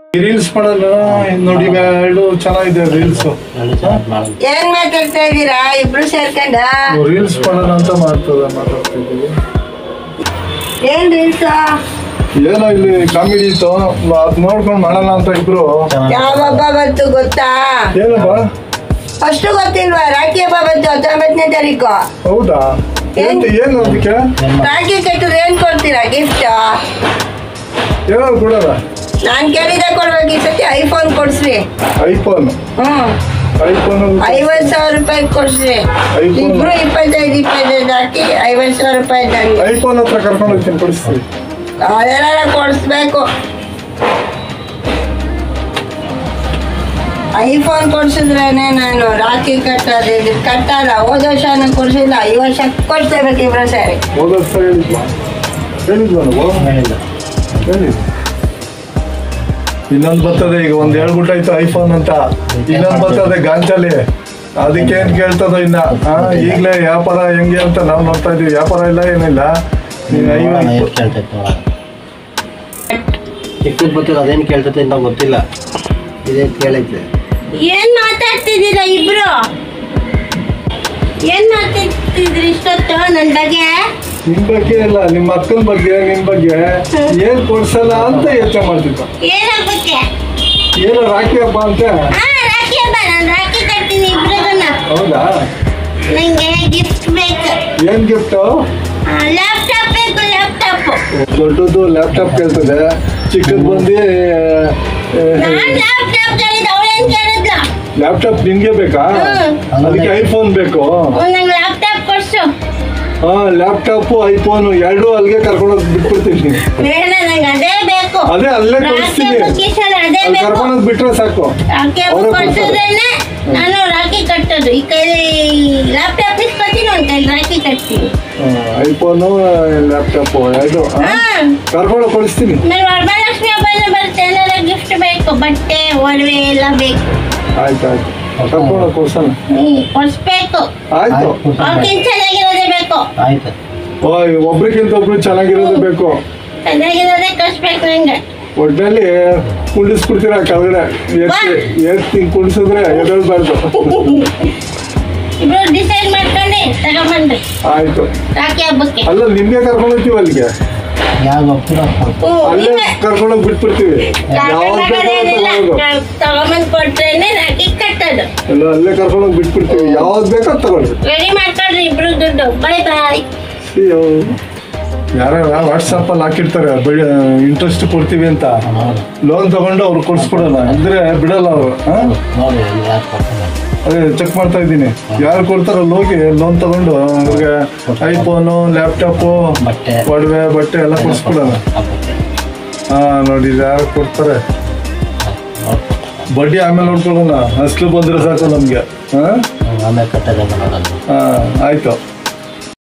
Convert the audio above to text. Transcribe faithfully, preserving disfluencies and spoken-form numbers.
Reels ಮಾಡಲ್ಲ ನೋಡಿ, ಎರಡು ಚೆನ್ನಾಗಿದೆ ರೀಲ್ಸ್. ಏನ್ ಮಾತಾಡ್ತಾ ಇದೀರಾ ಇಬ್ರು ಸೇರ್ಕೊಂಡ? ರೀಲ್ಸ್ ಮಾಡೋಣ ಅಂತ ಮಾಡ್ತದ ಮಾತಾಡ್ತಾ ಇದ್ದೀವಿ. ಏನ್ ರೀಲ್ಸ್? ಏನೋ ಇಲ್ಲಿ ಕಾಮಿಡಿ ಇತ್ತು, ಅದ್ ನೋಡ್ಕೊಂಡ್ ಮಾಡೋಣ ಅಂತ ಇಬ್ರು. ಯಾವ ಹಬ್ಬ ಬಂತು ಗೊತ್ತಾ? ಏನಪ್ಪ? ಅಷ್ಟು ಗೊತ್ತಿಲ್ವಾ? ರಾಖಿ ಹಬ್ಬ ಬಂತು ಹತ್ತೊಂಬತ್ತನೇ ತಾರೀಕು. ಹೌದಾ? ಏನ್ ಏನು ಅದಕ್ಕೆ? ರಾಖಿ ಕಟ್ಟಿದ್ರೆ ಏನ್ ಕೊಡ್ತೀರಾ ಗಿಫ್ಟ್? ಏನೋ ಕೊಡಲ್ಲ. ನಾನ್ ಕೇಳಿದೆ ಕೊಡ್ಬೇಕು. ಈ ಸತಿ ಐಫೋನ್ ಕೊಡ್ಸ್ರಿ. ಐಫೋನ್? ಹ್ಮ್, ಐಫೋನ್ ಐವತ್ ಸಾವಿರ ರೂಪಾಯಿ ಕೊಡ್ಸ್ರಿ. ಇಬ್ರು ಇಪ್ಪತ್ತೈದು ಇಪ್ಪತ್ತೈದು ಹಾಕಿ ಐವತ್ ಸಾವಿರ ರೂಪಾಯಿ ನಂಗೆ. ಐಫೋನ್ ಹತ್ರ ಕರ್ಕೊಂಡು ಹೋಗ್ತೀನಿ, ಕೊಡಿಸ್ತೀವಿ. ಅದೆಲ್ಲ ಕೊಡಿಸ್ಬೇಕು. ಐಫೋನ್ ಕೊಡ್ಸಿದ್ರೇನೆ ನಾನು ರಾಖಿ ಕಟ್ಟೋದು. ಇದು ಕಟ್ಟಲ್ಲ. ಹೋದ ವರ್ಷ ನಾನು ಕೊಡ್ಸಿಲ್ಲ, ಈ ವರ್ಷ ಕೊಡ್ಸೇಬೇಕು ಇಬ್ರು ಸೇರಿ. ಹೋದ ವರ್ಷ ಹೇಳಿದ್ವಾ? ಹೇಳಿದ್ವಾ ನಾವು? ಹೇಳಿಲ್ಲ. ಹೇಳಿದ್ವಿ. ಇನ್ನೊಂದು ಬರ್ತದೆ ಈಗ, ಒಂದ್ ಹೇಳ್ಬಿಟ್ಟಾಯ್ತು ಐಫೋನ್ ಅಂತ. ಇನ್ನೊಂದು ಬರ್ತದೆ ಗಾಂಚಲಿ, ಅದಕ್ಕೆ ಏನ್ ಕೇಳ್ತದ ಇನ್ನ. ಈಗ್ಲೇ ವ್ಯಾಪಾರ ಹೆಂಗೆ ಅಂತ ನಾವ್ ನೋಡ್ತಾ ಇದೀವಿ. ವ್ಯಾಪಾರ ಇಲ್ಲ ಏನಿಲ್ಲ. ಚಿಕ್ಕದ್ ಬರ್ತದೆ, ಅದೇನ್ ಕೇಳ್ತದೆ ಅಂತ ಗೊತ್ತಿಲ್ಲ. ಇದೇ ಕೇಳೈತೆ. ಏನ್ ಮಾತಾಡ್ತಿದ್ದೀರಾ ಇಬ್ರು? ಏನ್ ಮಾತಾಡ್ತಿದ್ರಿ ಇಷ್ಟೊತ್ತು ನನ್ ಬಗ್ಗೆ? ನಿಮ್ ಬಗ್ಗೆ ಇಲ್ಲ, ನಿಮ್ಮ ಅಕ್ಕನ ಬಗ್ಗೆ, ನಿಮ್ ಬಗ್ಗೆ ಏನ್ ಕೊಡ್ಸಲ್ಲ ಅಂತ ಯೋಚನೆ ಮಾಡ್ತಿದ್ದ. ಏನ್ ಹಬ್ಬಕ್ಕೆ? ಏನೋ ರಾಖಿ ಹಬ್ಬ ಅಂತ. ರಾಖಿ ಹಬ್ಬ, ನಾನು ರಾಖಿ ಕಟ್ತೀನಿ ಇಬ್ರಿಗೂನ. ಹೌದಾ? ನಂಗೆ ಗಿಫ್ಟ್ ಬೇಕು. ಏನ್ ಗಿಫ್ಟ್? ಲ್ಯಾಪ್ಟಾಪ್ ಬೇಕು. ಲ್ಯಾಪ್ಟಾಪ್ ದೊಡ್ಡದು ಲ್ಯಾಪ್ಟಾಪ್ ಕೇಳ್ತದೆ, ಚಿಕ್ಕದ್ ಬಂದು ಲ್ಯಾಪ್ಟಾಪ್ ಕೇಳಿದ. ಅವಳೇನ್ ಕೇಳಿದ್ಲ? ಲ್ಯಾಪ್ಟಾಪ್ ನಿನ್ಗೆ ಬೇಕಾ? ಅದಕ್ಕೆ ಐಫೋನ್ ಬೇಕು. ನಂಗೆ ಲ್ಯಾಪ್ಟಾಪ್ ಕೊಡ್ಸು. ಹಾ, ಲ್ಯಾಪ್ಟಾಪ್ ಐಫೋನ್ ಎರಡು ಅಲ್ಲಿಗೆ ಕರ್ಕೊಂಡೋಗಿ ಬಿಟ್ಬಿಡ್ತೀನಿ. ಬೇಡ, ನಂಗೆ ಅದೇ ಬೇಕು. ಅದೇ ಅಲ್ಲೇ ಕೊಡಿಸ್ತೀನಿ. ಅದೇ ಬೇಕು. ಕರ್ಕೊಂಡೋಗಿ ಬಿಟ್ರೆ ಸಾಕು. ರಾಖಿ ಕೊಡ್ಸಿದ್ರೇನೆ ನಾನು ರಾಖಿ ಕಟ್ಟೋದು. ಈ ಕೈಲಿ ಲ್ಯಾಪ್ಟಾಪ್ ಇಸ್ಕೊತೀನಿ, ಒಂದ್ ಕೈಲಿ ರಾಖಿ ಕಟ್ತೀನಿ. ಐಫೋನು ಲ್ಯಾಪ್ಟಾಪ್ ಎರಡು ಕರ್ಕೊಂಡೋಗಿ ಕೊಡಿಸ್ತೀನಿ. ವರಮಹಾಲಕ್ಷ್ಮಿ ಹಬ್ಬ ಬರುತ್ತೆ, ಏನಾರ ಗಿಫ್ಟ್ ಬೇಕು, ಬಟ್ಟೆ ಒಡವೆ ಎಲ್ಲ ಬೇಕು. ಆಯ್ತು ಆಯ್ತು, ಕರ್ಕೊಂಡೋಗಿ ಕೊಡ್ಸೋಣ. ಕೊಡ್ಸ್ಬೇಕು. ಆಯ್ತು, ಅವ್ರಿಗಿಂತ ಚೆನ್ನಾಗಿರೋದೇ ಬೇಕು. ಆಯ್ತು. ಒಬ್ರಿಗಿಂತ ಒಬ್ರು ಚೆನ್ನಾಗಿರೋದು ಬೇಕು. ಚೆನ್ನಾಗಿರೋದೇ ಕಳ್ಸ್ಬೇಕು ನಂಗೆ. ಒಟ್ಟಲ್ಲಿ ಕುಂಡಿಸ್ಬಿಡ್ತೀರ ಕೆಳಗಡೆ. ಎತ್ತಿ ಕುಂಡಿಸಿದ್ರೆ ಎದಳ್ಬಾರ್ದು. ಇಬ್ರು ಡಿಸೈಡ್ ಮಾಡ್ಕೊಂಡು ತಗೊಂಡ್ಬಂದ್ರಿ. ಆಯ್ತು. ರಾಖಿ ಹಬ್ಬಕ್ಕೆ ಅಲ್ಲ, ನಿಮ್ಗೆ ಕರ್ಕೊಂಡು ಹೋಗ್ತೀವಿ ಅಲ್ಲಿಗೆ. ಅಲ್ಲೇ ಕರ್ಕೊಂಡೋಗಿ ಬಿಟ್ಬಿಡ್ತೀವಿ. ತಗೊಂಬಂದ್ ಕೊಟ್ರೇನೆ ರಾಖಿ ಕಟ್ಟೋದು. ಎಲ್ಲ ಅಲ್ಲೇ ಕರ್ಕೊಂಡೋಗಿ ಬಿಟ್ಬಿಡ್ತೀವಿ. ಯಾವ್ದು ಬೇಕೋ ತಗೊಳ್ಳಿ. ರೆಡಿ ಮಾಡ್ಕೊಳ್ರಿ ಇಬ್ರು ದುಡ್ಡು. ಬಾಯ್ ಬಾಯ್. ಯಾರ ವಾಟ್ಸಪ್ ಅಲ್ಲಿ ಹಾಕಿರ್ತಾರೆ ಇಂಟ್ರೆಸ್ಟ್ ಕೊಡ್ತೀವಿ ಅಂತ. ಲೋನ್ ತಗೊಂಡು ಅವ್ರು ಕೊಡ್ಸ್ಕೊಡಲ್ಲ ಅಂದ್ರೆ ಬಿಡಲ್ಲ ಅವರು. ಅದೇ ಚೆಕ್ ಮಾಡ್ತಾ ಇದ್ದೀನಿ, ಯಾರು ಕೊಡ್ತಾರಲ್ಲ ಹೋಗಿ ಲೋನ್ ತಗೊಂಡು ಅವ್ರಿಗೆ ಐಫೋನು, ಲ್ಯಾಪ್ಟಾಪು, ಒಡವೆ, ಬಟ್ಟೆ ಎಲ್ಲ ಕೊಡ್ಸ್ಕೊಡಲ್ಲ. ಹಾ ನೋಡಿ, ಯಾರು ಕೊಡ್ತಾರೆ. ಬಡ್ಡಿ ಆಮೇಲೆ ನೋಡ್ಕೊಳ್ಳೋಣ, ಅಸಲು ಬಂದ್ರೆ ಸಾಕು ನಮ್ಗೆ. ಹಾ, ಆಮೇಲೆ ಕಟ್ಟೋದಲ್ಲ. ಹಾ ಆಯ್ತು.